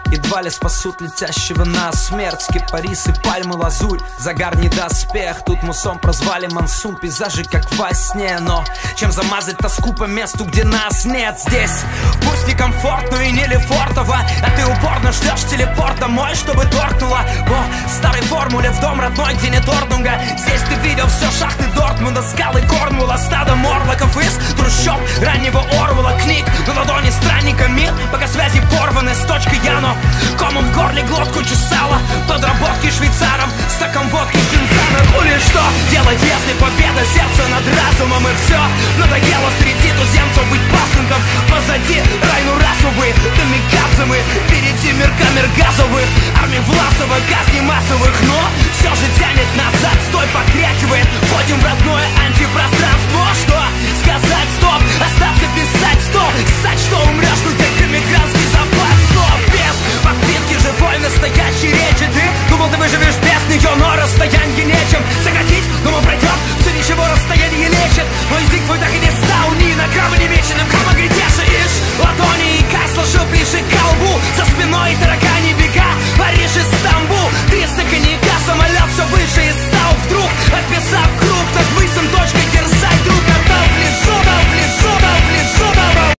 едва ли спасут летящего на смерть. Кипарисы, пальмы, лазурь, загар не доспех. Тут мусом прозвали монсун, пейзажи как во сне. Но чем замазать тоску по месту, где нас нет? Здесь пусть некомфортно и не лефортово, а ты упорно ждешь телепорт домой, чтобы торкнуло по старой формуле в дом родной, где нет Ордунга. Здесь ты видел все шахты Дортмунда, скалы Корнуолла, стадо морлоков из трущоб раннего Орвелла. Книг на ладони странника мир, пока связи порваны с точкой Яно. Комом в горле глотку чесала, подработки швейцаром, стаком водки кинзана. Ну или что делать, если победа сердца над разумом? И все надоело среди туземцев быть пасынком. Позади райну расовые, камикадзе мы, впереди мир камер газовых, армии Власова, казни массовых. Но все же тянет назад, стой, покрякивает. Входим в родное антипространство. Что сказать? Стоп, остаться писать, стоп.